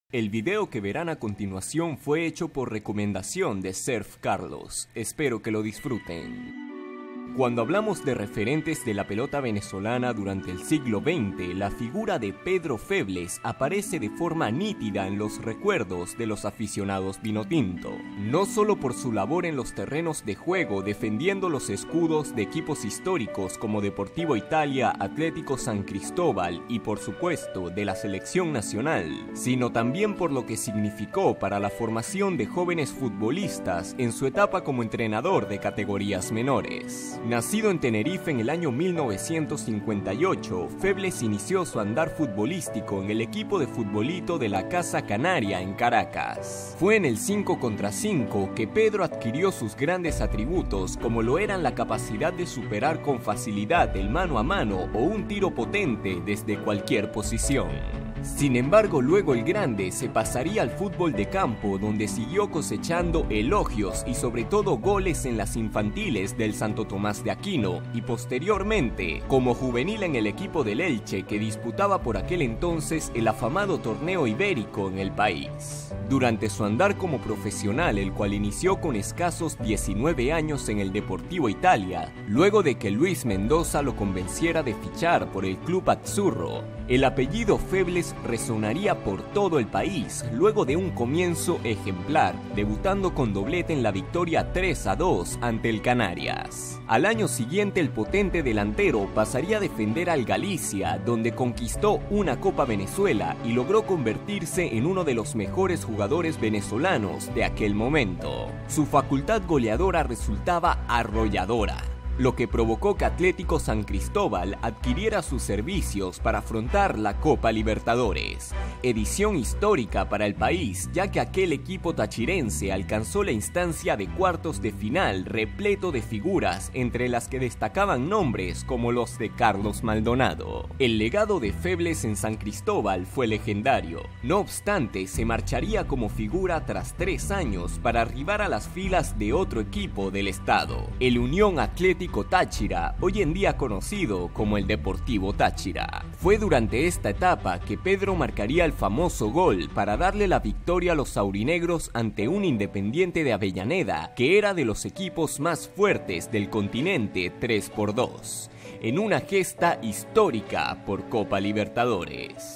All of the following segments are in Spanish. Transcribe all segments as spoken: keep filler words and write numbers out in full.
El video que verán a continuación fue hecho por recomendación de Surf Carlos. Espero que lo disfruten. Cuando hablamos de referentes de la pelota venezolana durante el siglo veinte, la figura de Pedro Febles aparece de forma nítida en los recuerdos de los aficionados vinotinto. No solo por su labor en los terrenos de juego defendiendo los escudos de equipos históricos como Deportivo Italia, Atlético San Cristóbal y por supuesto de la selección nacional, sino también por lo que significó para la formación de jóvenes futbolistas en su etapa como entrenador de categorías menores. Nacido en Tenerife en el año mil novecientos cincuenta y ocho, Febles inició su andar futbolístico en el equipo de futbolito de la Casa Canaria en Caracas. Fue en el cinco contra cinco que Pedro adquirió sus grandes atributos, como lo eran la capacidad de superar con facilidad el mano a mano o un tiro potente desde cualquier posición. Sin embargo, luego el grande se pasaría al fútbol de campo, donde siguió cosechando elogios y sobre todo goles en las infantiles del Santo Tomás de Aquino y posteriormente como juvenil en el equipo del Elche, que disputaba por aquel entonces el afamado torneo ibérico en el país. Durante su andar como profesional, el cual inició con escasos diecinueve años en el Deportivo Italia, luego de que Luis Mendoza lo convenciera de fichar por el club azzurro, el apellido Febles resonaría por todo el país luego de un comienzo ejemplar, debutando con doblete en la victoria tres a dos ante el Canarias. Al año siguiente, el potente delantero pasaría a defender al Galicia, donde conquistó una Copa Venezuela y logró convertirse en uno de los mejores jugadores venezolanos de aquel momento. Su facultad goleadora resultaba arrolladora, lo que provocó que Atlético San Cristóbal adquiriera sus servicios para afrontar la Copa Libertadores, edición histórica para el país, ya que aquel equipo tachirense alcanzó la instancia de cuartos de final repleto de figuras, entre las que destacaban nombres como los de Carlos Maldonado. El legado de Febles en San Cristóbal fue legendario. No obstante, se marcharía como figura tras tres años para arribar a las filas de otro equipo del estado, el Unión Atlético Táchira, hoy en día conocido como el Deportivo Táchira. Fue durante esta etapa que Pedro marcaría el famoso gol para darle la victoria a los aurinegros ante un Independiente de Avellaneda, que era de los equipos más fuertes del continente, tres por dos, en una gesta histórica por Copa Libertadores.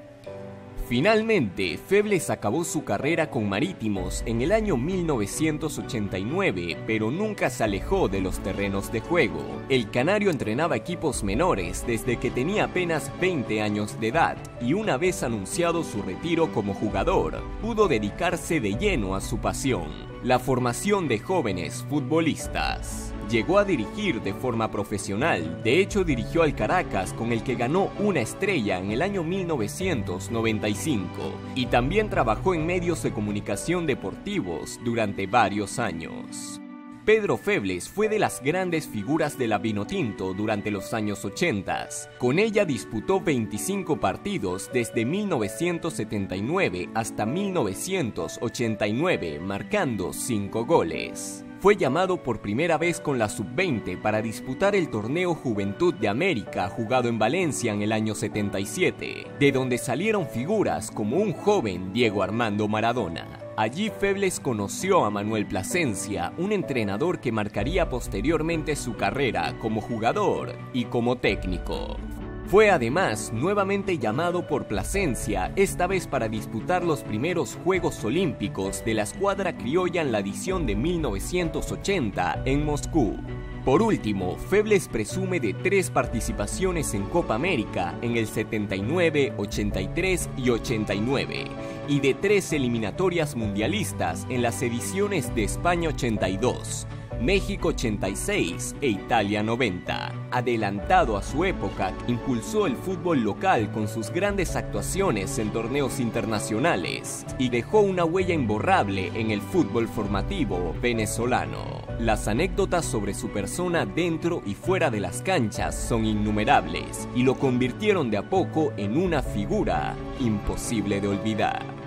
Finalmente, Febles acabó su carrera con Marítimos en el año mil novecientos ochenta y nueve, pero nunca se alejó de los terrenos de juego. El canario entrenaba equipos menores desde que tenía apenas veinte años de edad, y una vez anunciado su retiro como jugador, pudo dedicarse de lleno a su pasión, la formación de jóvenes futbolistas. Llegó a dirigir de forma profesional, de hecho dirigió al Caracas, con el que ganó una estrella en el año mil novecientos noventa y cinco, y también trabajó en medios de comunicación deportivos durante varios años. Pedro Febles fue de las grandes figuras de la Vinotinto durante los años ochenta. Con ella disputó veinticinco partidos desde mil novecientos setenta y nueve hasta mil novecientos ochenta y nueve, marcando cinco goles. Fue llamado por primera vez con la sub veinte para disputar el torneo Juventud de América, jugado en Valencia en el año setenta y siete, de donde salieron figuras como un joven Diego Armando Maradona. Allí Febles conoció a Manuel Plasencia, un entrenador que marcaría posteriormente su carrera como jugador y como técnico. Fue además nuevamente llamado por Plasencia, esta vez para disputar los primeros Juegos Olímpicos de la escuadra criolla en la edición de mil novecientos ochenta en Moscú. Por último, Febles presume de tres participaciones en Copa América en el setenta y nueve, ochenta y tres y ochenta y nueve, y de tres eliminatorias mundialistas en las ediciones de España ochenta y dos, México ochenta y seis e Italia noventa. Adelantado a su época, impulsó el fútbol local con sus grandes actuaciones en torneos internacionales y dejó una huella imborrable en el fútbol formativo venezolano. Las anécdotas sobre su persona dentro y fuera de las canchas son innumerables y lo convirtieron de a poco en una figura imposible de olvidar.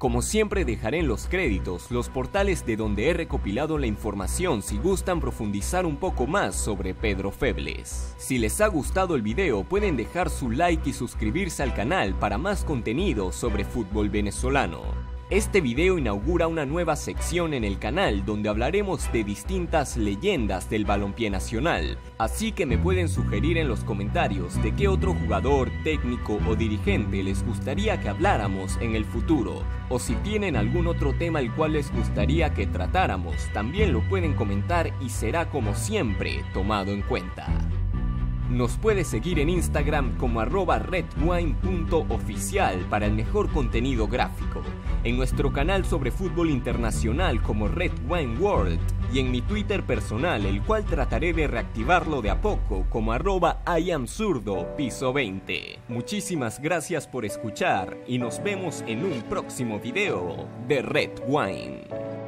Como siempre dejaré en los créditos los portales de donde he recopilado la información si gustan profundizar un poco más sobre Pedro Febles. Si les ha gustado el video pueden dejar su like y suscribirse al canal para más contenido sobre fútbol venezolano. Este video inaugura una nueva sección en el canal donde hablaremos de distintas leyendas del balompié nacional, así que me pueden sugerir en los comentarios de qué otro jugador, técnico o dirigente les gustaría que habláramos en el futuro, o si tienen algún otro tema el cual les gustaría que tratáramos, también lo pueden comentar y será como siempre tomado en cuenta. Nos puede seguir en Instagram como arroba redwine punto oficial para el mejor contenido gráfico, en nuestro canal sobre fútbol internacional como Red Wine World y en mi Twitter personal, el cual trataré de reactivarlo de a poco como arroba iamzurdo piso veinte. Muchísimas gracias por escuchar y nos vemos en un próximo video de Red Wine.